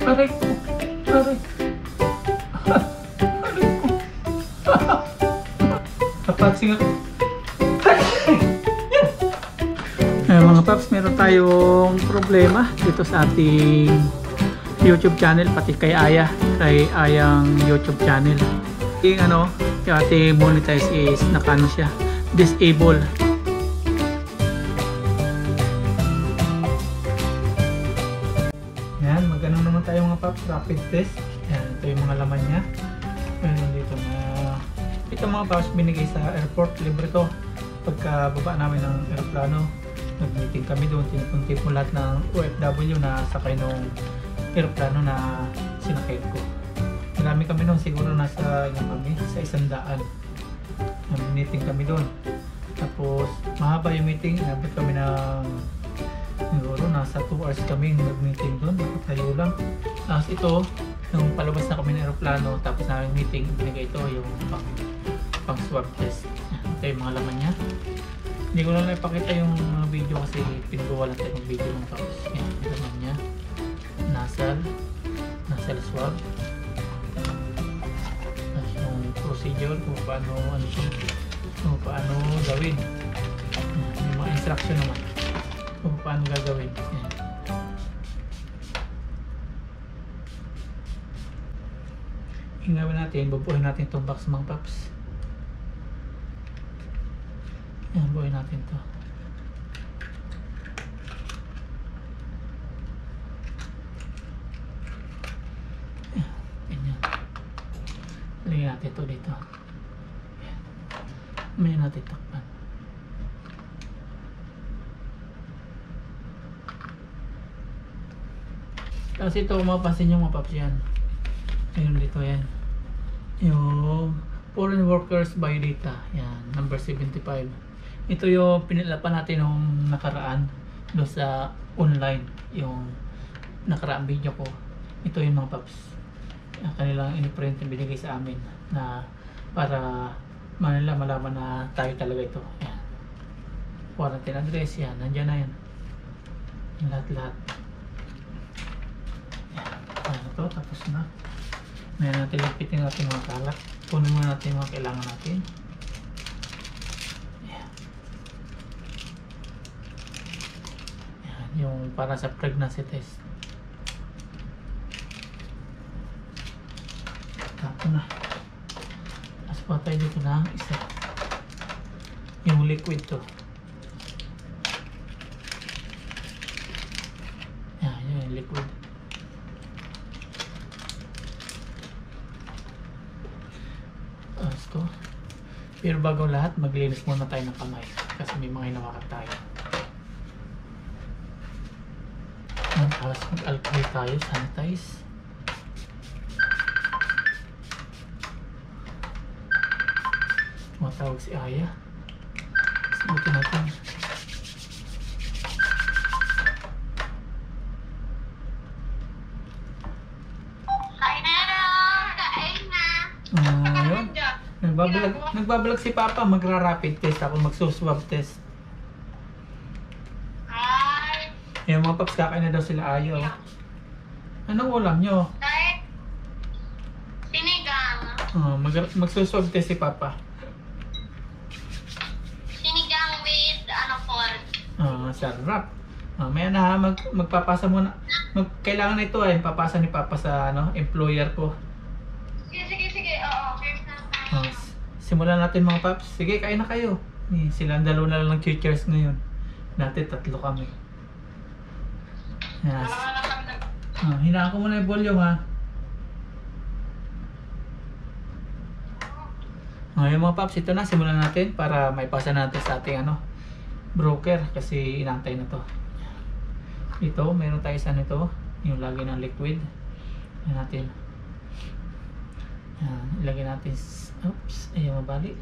Aray ko. Aray. Aray ko. Kapatsing ako. Mga paps, meron tayong problema dito sa ating YouTube channel, pati kay Ayang YouTube channel. Yung yung ating monetize is nakano siya, disable. Yan, magano naman tayo mga paps, rapid test. Yan, ito yung mga laman niya. Meron dito na ito mga paps, binigay sa airport, libre to. Pagka baba namin ng aeroplano, nag-meeting kami doon, tinipunti po lahat ng OFW na sakay nung aeroplano na sinakay ko. Marami kami noon, siguro nasa sa 100. Nag-meeting kami doon. Tapos mahaba yung meeting, inabot kami ng siguro nasa 2 hours kami nag-meeting doon, nakatayo lang. Tapos ito, nung palabas na kami ng aeroplano, tapos namin meeting, binigay ito yung pang swab test. Ito yung mga laman niya. Hindi ko lang ipakita yung video kasi pinagawa lang tayo ng video ng tapos. Yan, laman niya. Nasal swab. Tapos yung procedure kung paano, kung paano gawin. May mga instruction naman kung paano gagawin. Yan. Yung gawin natin, bubuhin natin itong box mga paps. Yan, buuin natin to. Yan. Lagyan natin to dito. Yan. May natin takpan. Tapos ito, mapapansin nyo mga paps yan. Ayun dito yan. Yung Foreign Workers Biodata. Yan, number 75. Ito yung pinilapan natin nung nakaraan doon sa online, yung nakaraang video ko. Ito yung mga paps, kanilang in-print yung binigay sa amin na para manila malaman na tayo talaga ito. Yan, quarantine address, yan, nandyan na yan, lahat. Yan, ito, tapos na. Ngayon natin lapitin natin mga kalat. Punin muna natin mga kailangan natin. Yung para sa pregnancy test. Tapos na. Tapos pa tayo dito na isa. Yung liquid to. Yan, yung liquid. Tapos to. Pero bago lahat, maglinis muna tayo ng kamay. Kasi may mga hinawakan tayo. Tapos mag-alcohol tayo, sanitize. Matawag si Aya. Sabutin natin. Kain na. Yun. Nagbabalag si Papa, magra-rapid test ako, magsuswab test. Yung mga paps, kakain na daw sila Ayo. Anong ulam nyo? Sinigang. Magsuswab test si Papa. Sinigang with pork. Sarap. Maya na magpapasa muna. Kailangan na ito papasa ni Papa sa employer ko. Sige. Oo. Simulan natin mga paps. Sige, kain na kayo. Silang dalawa na lang ng teachers ngayon. Dati 3 kami. Yes. Hinaan ko muna yung volume ha. Ngayon mga paps, ito na, simulan natin para may pasa natin sa ating broker kasi inantay na to. Ito, meron tayo sa nito, yung lagay ng liquid. Yan natin. Yan, ilagay natin. Oops, ayaw mabali.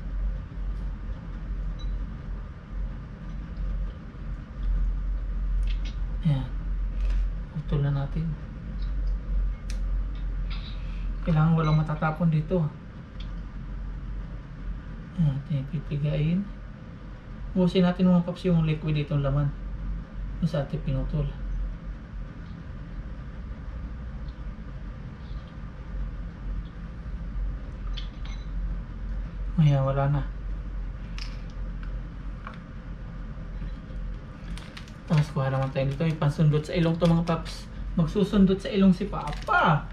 Yan. Utol na natin. Kailangan walang matatapon dito. Ayan, pipigain. Buhusin natin mga paps yung liquid dito laman. Yung sa ating pinutol. Ayan, wala na. Tapos kuha naman tayo dito. May pansundot sa ilong to mga paps. Magsusundot sa ilong si Papa.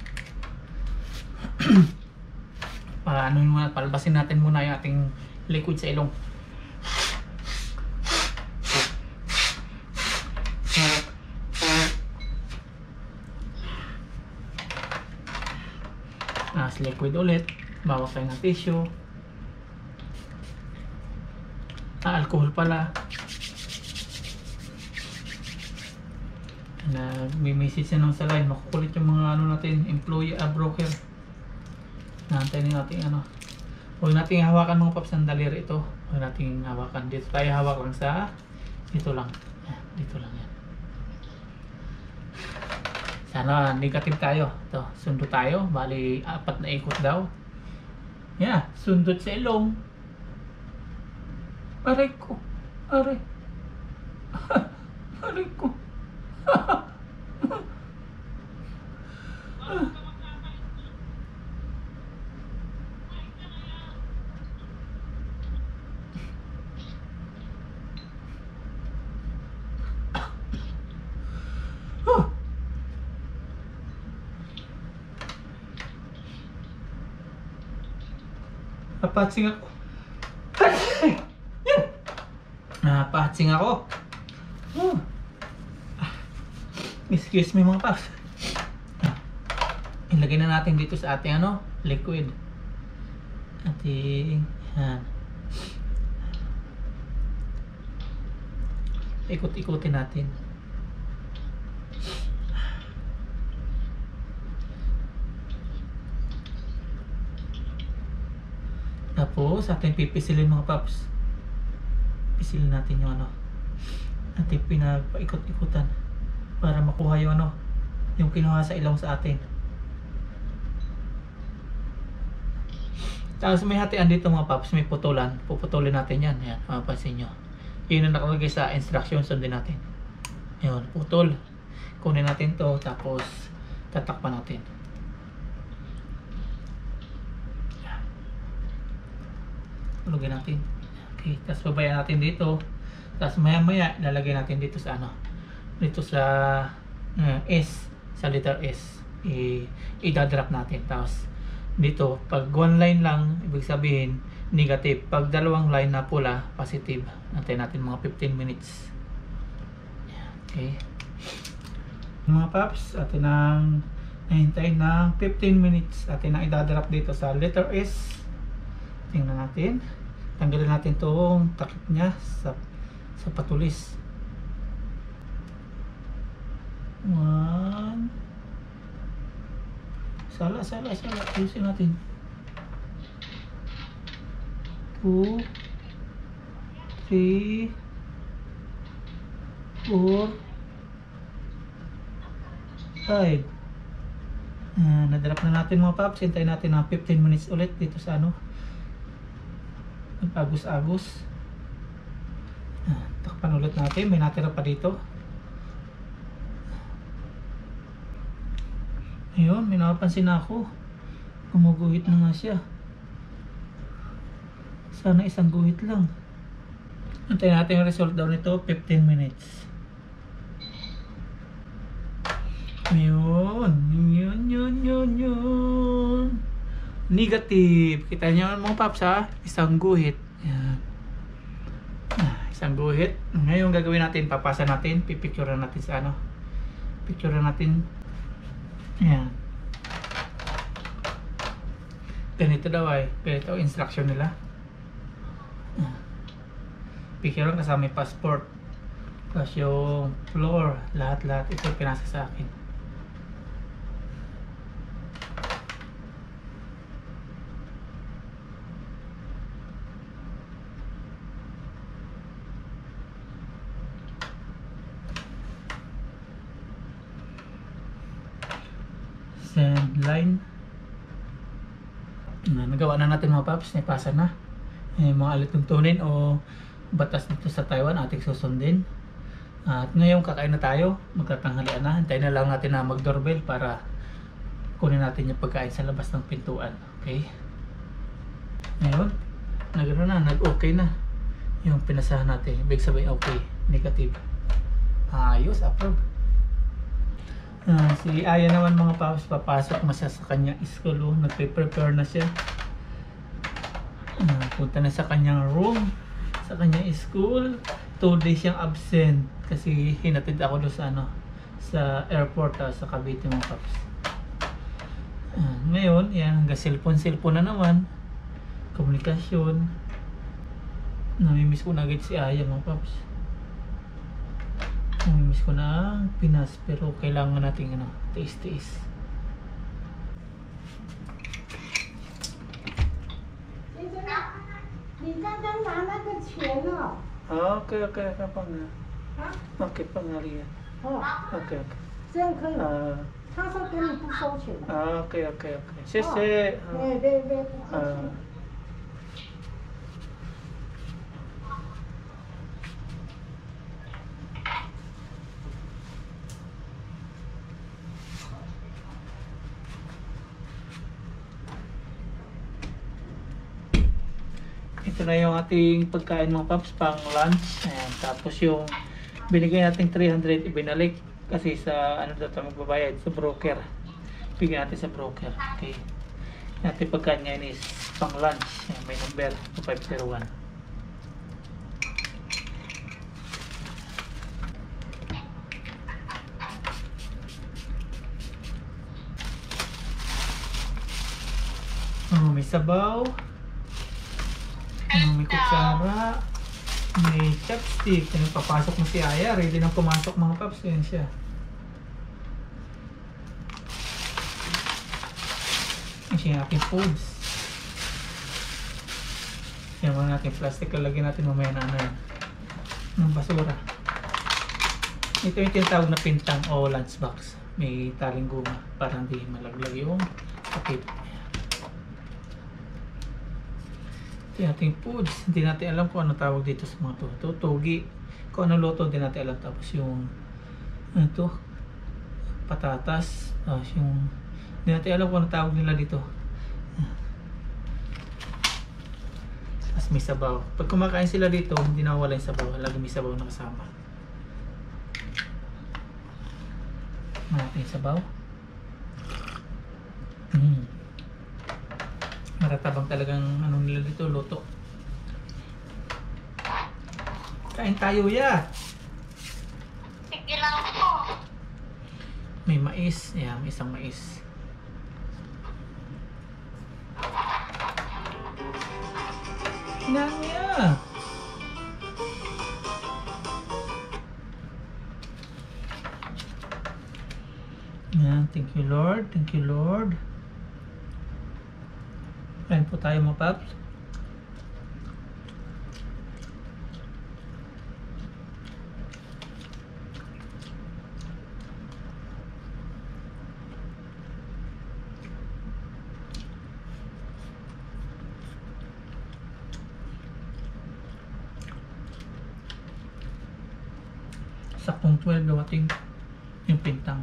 Ano muna, palbasin natin muna yung ating liquid sa ilong. Liquid ulit, bawas tayo ng tissue. Alcohol pala. May message na sa line, makukulit yung mga ano natin, employee, broker. Nahantayin natin ano. Huwag natin hawakan mga paps ng daliri ito. Huwag natin hawakan. Dito tayo hawak lang sa dito lang. Dito lang yan. Sana negative tayo. Ito, sundot tayo. Bali, 4 na ikot daw. Yeah, sundot sa ilong. Aray ko. Aray. Aray ko. Napatsing ako. Napatsing ako. Excuse me mga paps. Ilagay na natin dito sa ating ano, liquid. Ating yan. Ikot-ikutin natin. Tapos ating pipisilin mga paps. Pisilin natin yung ano, ating pinapaikot-ikutan para makuha yung ano, yung kinuha sa ilong sa atin. Tapos may hatian dito mga paps, may putulan. Puputulin natin yan. Yan, mapapansin nyo. Yun ang nakalagay sa instructions, sundin natin. Yun, putol. Kunin natin to, tapos tatakpan natin. Lagyan natin. Okay, tapos babayan natin dito. Tapos maya maya lalagay natin dito sa ano, dito sa S, sa letter S. I-drop natin. Tapos dito, pag one line lang, ibig sabihin negative. Pag dalawang line na pula, positive. Antayin natin mga 15 minutes. Okay. Mga paps, atin ang nahintayin ng 15 minutes. Atin ang i-drop dito sa letter S. Tingnan natin. Tanggalin natin itong takip niya sa patulis. 1. Sala. Ayusin natin. 2, 3, 4, 5. Na-drop na natin mga paps. Hintayin natin ng 15 minutes ulit dito sa ano, agos-agos. Takpan ulit natin. May natira pa dito. Ayun, may napapansin na ako. Gumuguhit na nga siya. Sana isang guhit lang. Antayin natin yung result daw nito. 15 minutes. Ayun. Yun. Negative. Kita nyo mga paps ha. Isang guhit. Ayan. Isang guhit. Ngayon gagawin natin, papasa natin. Pipicturean natin sa ano. Picturean natin. Ayan. Ganito daw ay. Ganito instruction nila. Picturean kasama yung passport. Tapos yung floor. Lahat-lahat. Ito pinasa sa akin. Send line. Nagawa na natin mga paps, napasa na. Mga alituntunin o batas dito sa Taiwan ating susundin. At ngayon kakain na tayo, magkatanghalian na. Hintayin na lang natin na mag-doorbell para kunin natin yung pagkain sa labas ng pintuan. Okay? Ngayon, nag-okay na yung pinasahan natin. Ibig sabihin okay, negative. Ayos, approve. Si Aya naman mga paps, papasok na siya sa kanyang school. Nagpe-prepare na siya. Punta na sa kanyang room, sa kanyang school. 2 days siyang absent kasi hinatid ako doon sa sa airport sa Cavite mga paps. Ngayon, yan, hanggang cellphone na naman. Komunikasyon. Namimiss ko na agad si Aya mga paps. Namimiss ko na ang Pinas, pero kailangan natin tiis-tiis. Okay, pang okay, pangalia. Okay. 这样可以，他说给你不收钱。 Okay,谢谢。 对，不客气。 Ito na yung ating pagkain mga paps, pang lunch. Ayan. Tapos yung binigay nating 300 ibinalik kasi sa daw tayo magbabayad sa broker. Bigyan natin sa broker. Okay. Yung ating pagkain ngayon is pang lunch. Ayan, may number 2501. May sabaw. May kutsara, may chopstick. Papasok na si Aya, ready nang pumasok mga paps. Yan siya. Yan siya yung ating foods. Yan mga natin plastic, lalagyan natin mamaya na ng basura. Ito yung tinatawag na pintang o lunchbox. May taling guma para hindi malaglag yung sakit. Ito yung ating foods. Hindi natin alam kung ano tawag dito sa mga to. Togi. Kung ano luto, hindi natin alam. Tapos yung patatas. Tapos yung hindi natin alam kung ano tawag nila dito. Tapos may sabaw. Pag kumakain sila dito, hindi nawawala yung sabaw. Lagi may sabaw na kasama. Natin yung sabaw. Maratabang talagang nila dito, luto. Kain tayo ya. Sige lang po. May mais. Ayan, may isang mais. Nanya. Ayan, thank you Lord. Thank you Lord. Kain po tayo mga paps. Saktong 12 dumating yung pintang.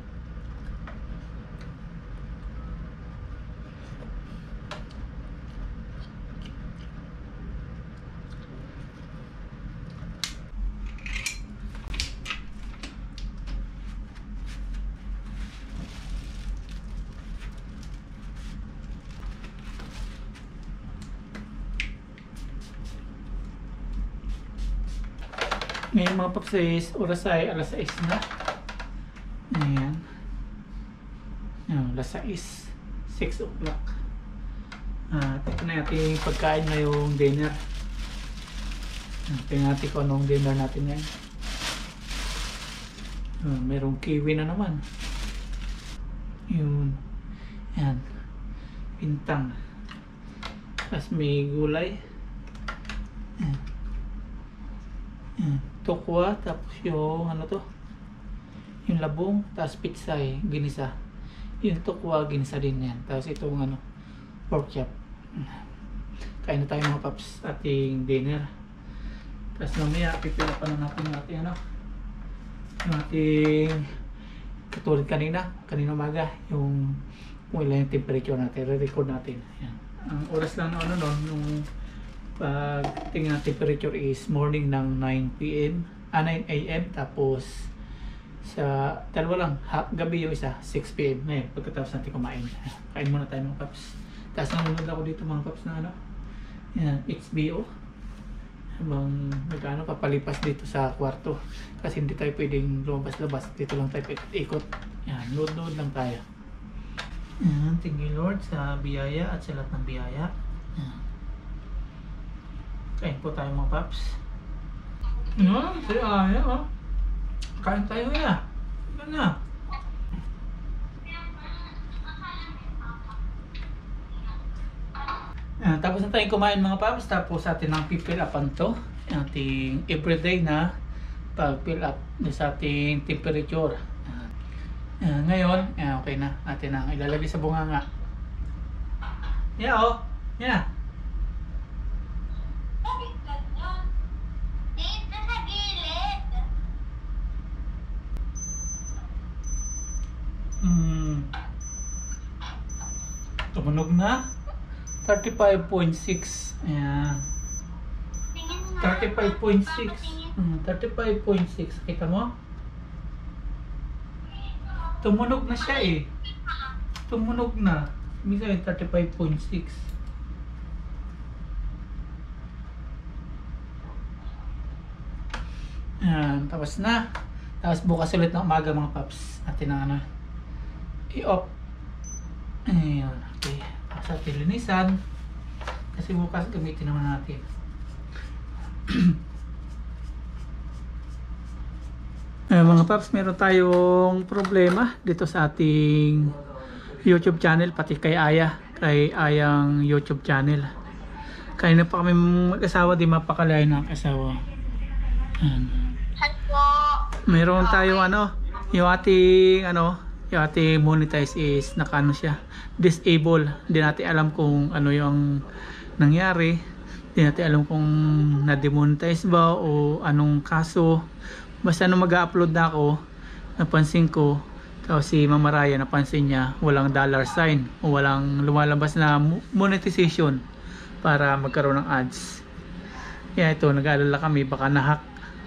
Ngayon mga paps is oras ay alas 6 na. Ayan. Alas 6. 6 o'clock. Ito na natin pagkain na yung dinner. Tingnan natin kung anong dinner natin ngayon. Merong kiwi na naman. Yun. Ayan. Pintang. Tapos may gulay. Ayan. Tokwa, tapos yung yung labong, tapos pitsay, ginisa. Yung tokwa, ginisa din yan. Tapos itong pork chop. Kain na tayo mga paps ating dinner. Tapos mamaya pipila pa na natin yung ating yung ating katulad kanina umaga, yung kung ilan yung temperature natin, re-record natin. Yan. Ang oras lang na yung Pag tingnan ng temperature is morning ng 9 p.m. 9 a.m. Tapos sa dalawa lang, gabi yung isa, 6 p.m. Ngayon, pagkatapos natin kumain. Kain muna tayo mga paps. Tapos nanonood ako dito mga paps na ano, yan, HBO. Habang nag-ano, papalipas dito sa kwarto. Kasi hindi tayo pwedeng lumabas-labas. Dito lang tayo ikot. Yan, load lang tayo. Yan, thank you Lord sa biyaya at sa lahat ng biyaya. Yan. Kain po tayo mga paps. No, siya oh. Kain tayo ya. Ito na. Tapos na tayong kumain mga paps. Tapos atin ang pipill upan to. Ating everyday na pag-fill up sa ating temperature. Ngayon, okay na. Atin ang ilalagay sa bunganga. Yeah, oh. Yeah. Dito sa gilid. Tumunog na. 35.6. Ayan. Tingin nga. 35.6. 35.6. Kita mo? Tumunog na siya eh. Tumunog na. Minsan 35.6. Ayan. Tapos na. Tapos bukas ulit ng umaga mga paps. Atin na i-off. Ayan. Okay. Sa linisan kasi bukas gamitin naman natin. Mga paps, meron tayong problema dito sa ating YouTube channel, pati kay Ayang YouTube channel. Kaya na pa kami mag-asawa, di mapakalayo ng asawa. Hello. Meron tayong yung ating monetize is nakaano siya, disable. Hindi natin alam kung ano yung nangyari. Hindi natin alam kung na-demonetize ba o anong kaso. Basta nung mag-upload na ako, napansin ko, tapos si Mama Raya napansin niya walang dollar sign o walang lumalabas na monetization para magkaroon ng ads. Kaya ito, nag-aalala kami baka na-hack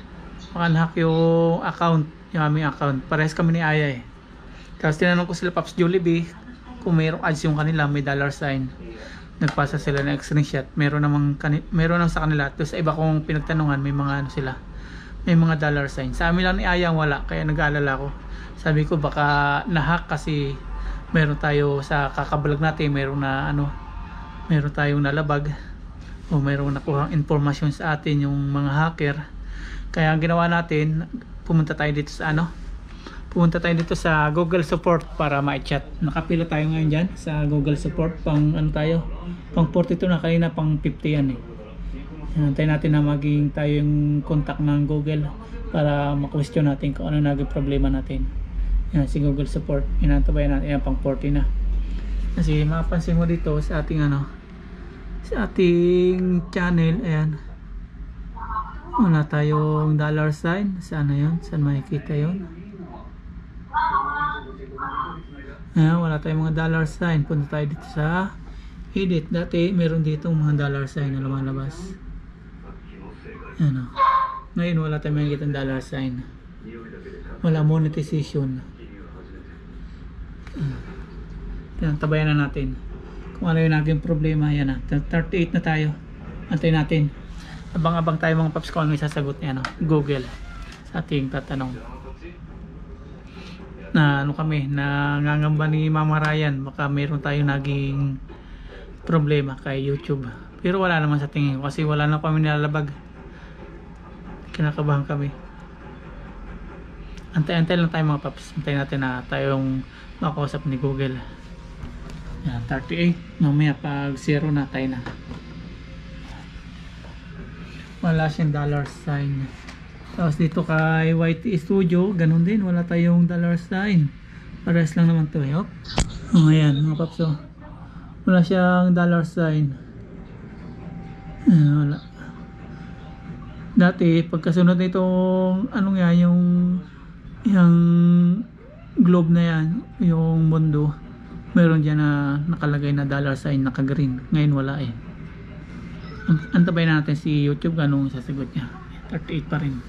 yung account, yung aming account. Parehas kami ni Aya eh. Tapos tinanong ko sila Paps Jollibee kung mayroong ads yung kanila, may dollar sign. Nagpasa sila ng screenshot. Meron naman sa kanila. Tapos sa iba kong pinagtanungan, may mga sila. May mga dollar sign. Sa amin lang ni Ayang wala. Kaya nag-aalala ko. Sabi ko baka na-hack kasi meron tayo sa kakabalag natin, meron tayong nalabag o meron nakuhang informasyon sa atin yung mga hacker. Kaya ang ginawa natin, pumunta tayo dito sa Google Support para ma-chat. Nakapila tayo ngayon dyan sa Google Support. Pang 42 na, kanina pang 50 yan eh. Antayin natin na maging tayo yung contact ng Google para ma-question natin kung ano naging problema natin. Yan, si Google Support. Inantabayan natin yan, pang 40 na. Kasi mapapansin mo dito sa ating sa ating channel, ayan. Wala tayong dollar sign. Saan na yun? Saan makikita yun? Ayan, wala tayong mga dollar sign. Punta tayo dito sa edit. Dati meron dito mga dollar sign na lumalabas. Ayan o. Ngayon wala tayong makikita ng dollar sign. Wala monetization. Tabayan na natin kung ano yung naging problema. Ayan na, 38 na tayo. Antayin natin. Abang-abang tayo mga paps kung ano yung sasagot niya, Google sa ating tatanong. Na kami, nangangamba ni Mama Ryan, baka meron tayong naging problema kay YouTube. Pero wala naman sa tingin ko kasi wala na kami nilalabag. Kinakabahan kami. Antay-antay lang tayo mga paps. Antayin natin na tayong makausap ni Google. Yan, 38. Mamaya pag 0 na tayo na. Wala siyang dollar sign. Tapos dito kay YT Studio, ganun din, wala tayong dollar sign. Parehas lang naman to eh. Ayan mga paps, wala siyang dollar sign. Wala. Dati pagkasunod nitong yung globe na yan, yung mundo, meron dyan na nakalagay na dollar sign, naka green. Ngayon wala eh. Antabay natin si YouTube anong sasagot niya. 38 pa rin.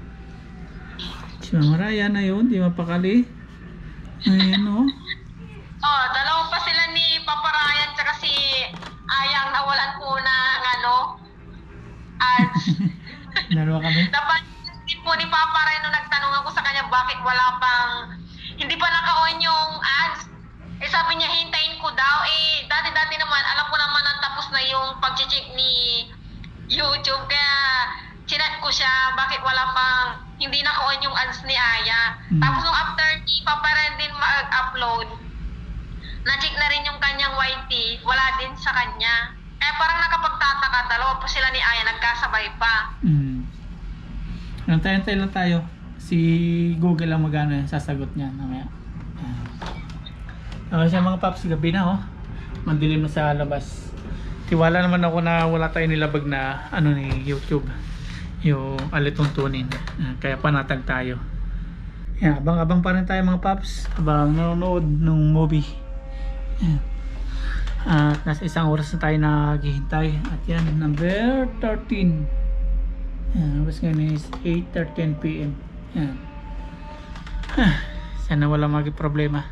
Si Mama Ryan na yun, di mapakali. Ayan o. Oh, dalawa pa sila ni Papa Ryan tsaka si Ayang nawalan po ng ads. Dalawa kami. Napansin po ni Papa Ryan nung nagtanong ako sa kanya bakit wala pang, hindi pa naka-on yung ads. Eh sabi niya hintayin ko daw. Eh dati-dati naman, alam ko naman na tapos na yung pag-check ni YouTube. Kaya chinat ko siya bakit wala pang, hindi naka-on yung ads ni Aya. Tapos nung after ni Papa Ryan din mag-upload, na-check na rin yung kanyang YT, wala din sa kanya. Kaya parang nakapagtataka, dalawa po sila ni Aya, nagkasabay pa. Antay-antay lang tayo. Si Google lang magano yan, sasagot niya namaya. Siya mga paps, gabi na mandilim na sa labas. Tiwala naman ako na wala tayong nilabag na ni YouTube, yung alituntunin. Kaya panatag tayo. Abang-abang pa rin tayo mga paps, abang nanonood ng movie. At nasa isang oras na tayo naghihintay. At yan, number 13. Oras ngayon is 8:13 PM. Yan. Sana wala maging problema.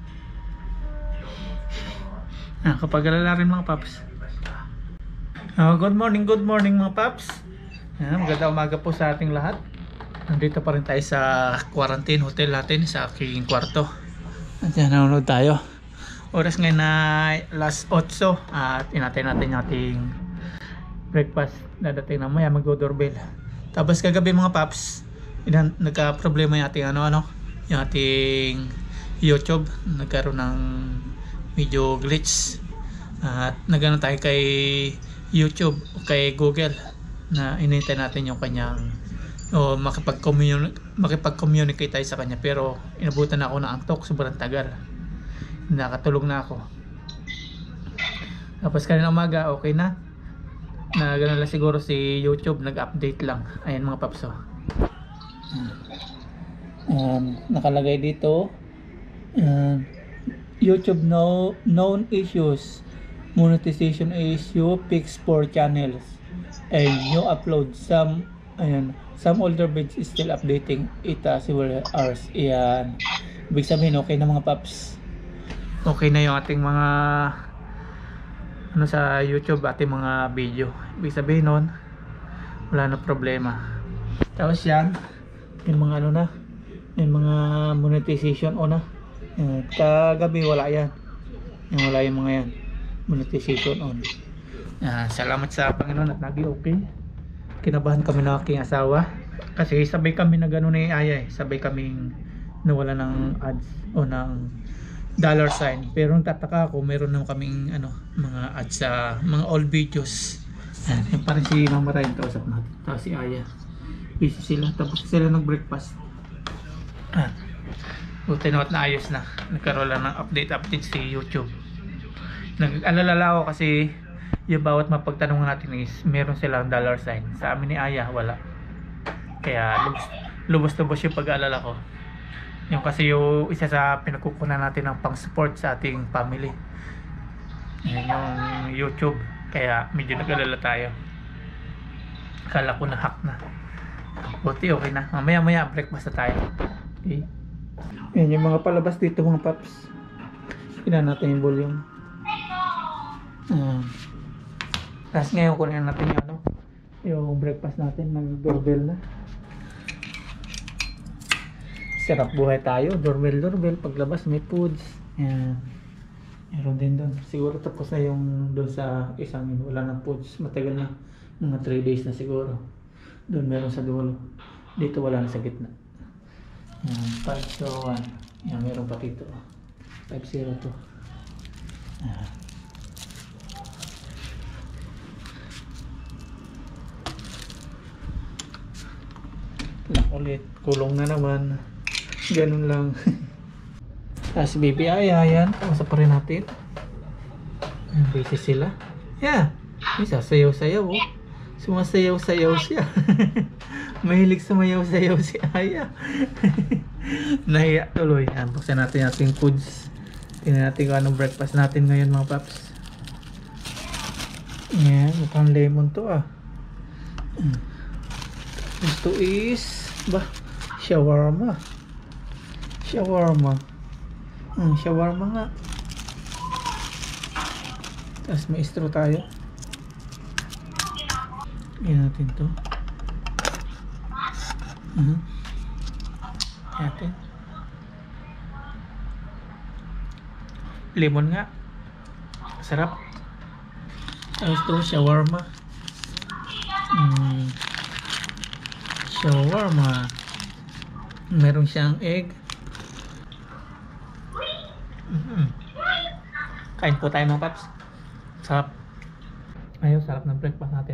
Kapag alala rin mga paps. Good morning mga paps. Magandang umaga po sa ating lahat. Nandito pa rin tayo sa quarantine hotel natin, sa aking kwarto. At yan, nanonood tayo. Oras ngayon na last 8 at inatay natin yung ating breakfast. Dadating na maya mag-doorbell. Tapos kagabi mga paps, nagka-problema yung ating yung ating YouTube. Nagkaroon ng video glitch. At nagano tayo kay YouTube o kay Google na inintay natin yung kanyang makipag-communicate tayo sa kanya, pero inabutan na ako ng antok, sobrang tagal. Nakatulog na ako. Tapos kanina umaga okay na gano'n lang siguro si YouTube, nag-update lang. Ayan mga papso, nakalagay dito YouTube known issues, monetization issue, fix for channels, and new upload. Some older bits is still updating it several hours. Ayan, ibig sabihin okay na mga paps, okay na yung ating mga sa YouTube, ating mga video. Ibig sabihin nun wala na problema. Tapos yan, yung mga yung mga monetization na. Kagabi wala yan, wala yung mga yan monetization on. Salamat sa Panginoon at naging okay. Kinabahan kami ng aking asawa kasi sabay kami na gano'n ni Aya, sabay kaming nawala ng ads o ng $sign. Pero nung tataka ako, meron naman kaming mga ads sa mga old videos. Yung parang si Mama Ryan kausap natin, tapos si Aya, busy sila, tapos sila nag-breakfast. Buti na at naayos na, nagkaroon lang ng update si YouTube. Nag-alala ako kasi yung bawat mapagtanungan natin is meron silang $sign. Sa amin ni Aya wala, kaya lubos-lubos yung pag-aalala ko. Yung kasi yung isa sa pinagkukunan natin ng pang-support sa ating family, yung YouTube, kaya medyo nag-alala tayo. Akala ko na hack na, buti okay na. Mamaya breakfast na tayo. Okay, yan yung mga palabas dito mga paps. Tignan natin yung volume. Tapos ngayon kunin natin yung breakfast natin. Nag-doorbell na. Sarap buhay tayo. Doorbell. Paglabas may foods. Yan. Meron din doon. Siguro tapos na yung doon sa isang wala ng foods. Matagal na. Mga 3 days na siguro. Doon meron sa dulo. Dito wala na sa gitna. Yan. 501. Yan. Meron pa dito. 502. Yan. Ulit, kulong na naman. Ganun lang. Tapos baby Aya, yan. Kausap pa rin natin. Busy sila. Yeah. Isa, sayaw-sayaw. Sumasayaw-sayaw siya. Mahilig sumayaw-sayaw si Aya. Nahiya tuloy. Yan, buksan natin ating foods. Tingnan natin kung anong breakfast natin ngayon mga paps. Yan, mukhang lemon to ah. Ito is shawarma. Shawarma nga. Tapos may straw tayo. Yan natin to. Natin. Lemon nga. Sarap. Tapos to shawarma. Shawarma. Meron siyang egg. Kain po tayo mga paps. Sarap. Ayun, sarap ng breakfast natin.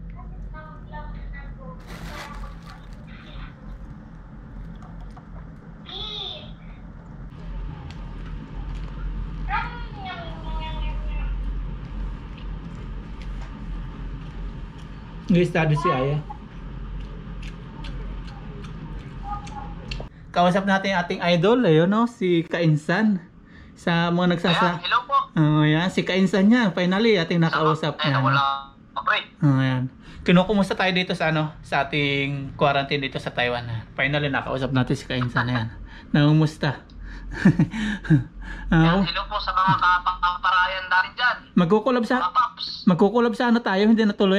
Nag-study si Aya. Kausap natin yung ating idol, ayun no, si Kainsan. Sa mga nagsasa... Hello po. Ayan, si Kainsan niya, finally ating nakausap. Wala pre. Ayan. Kinukumusta tayo dito sa sa ating quarantine dito sa Taiwan. Finally nakausap natin si Kainsan na yan. Namumusta? Hello po sa mga kapaparayan natin dyan. Magkukulab sa tayo, hindi natuloy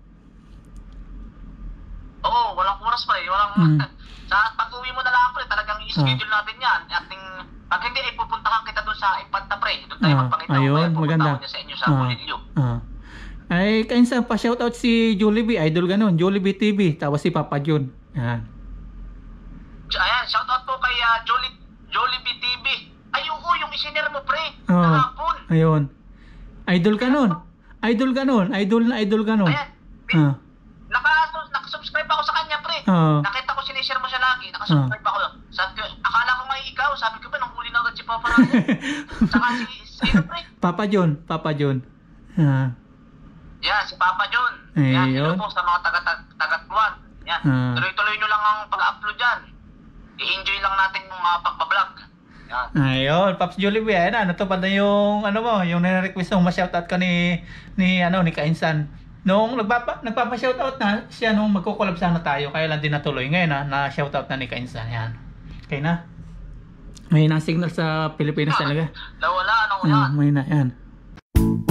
Oo, walang oras pa eh. Walang... Sa pag-uwi mo na lang pre, talagang i-schedule natin yan. Pag hindi, ipupuntahan kita doon sa Infanta pre. Doon tayo magpakita. Ayun, maganda. Niya sa inyo sa Bulilyo. Ay, Kainsan, pa-shoutout si Jollibee, idol ganun. Jollibee TV, tapos si Papa John. Ayan. Ayan, shoutout po kay Jollibee TV. Ay, oo, yung isinare mo pre. Kahapon. Ayun. Idol ganun. Idol na idol ganun. Ayan. Nakasubscribe ako sa kanya pre. Nakita ko sinishare mo siya lagi. Nakasubscribe ako. Sabi ko, akala ko may ikaw. Sabi ko ba, nung huli na agad si Papa Ryan. Saka si pre. Papa John. Yeah, si Papa John. Yan, hello po sa mga taga-Tuan. Yan, tuloy-tuloy nyo lang ang pag-upload dyan. I-enjoy lang natin yung mga pagbablog. Yan. Ayun, Paps Jollibee, ayan na, natupad na yung yung nire-request mo ma-shoutout ka ni Kainsan. Nung nagpapa-shoutout na siya nung magko-collab sana tayo, kaya lang din natuloy. Ngayon na-shoutout na ni Kainsan. Yan. Okay na. May na-signal sa Pilipinas talaga. Nawala, yan. May na, yan.